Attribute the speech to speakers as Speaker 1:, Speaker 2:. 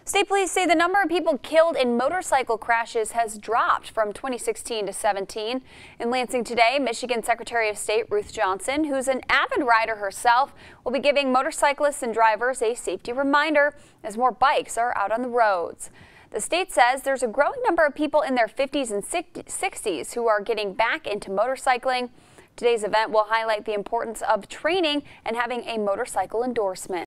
Speaker 1: State police say the number of people killed in motorcycle crashes has dropped from 2016 to 17. In Lansing today, Michigan Secretary of State Ruth Johnson, who's an avid rider herself, will be giving motorcyclists and drivers a safety reminder as more bikes are out on the roads. The state says there's a growing number of people in their 50s and 60s who are getting back into motorcycling. Today's event will highlight the importance of training and having a motorcycle endorsement.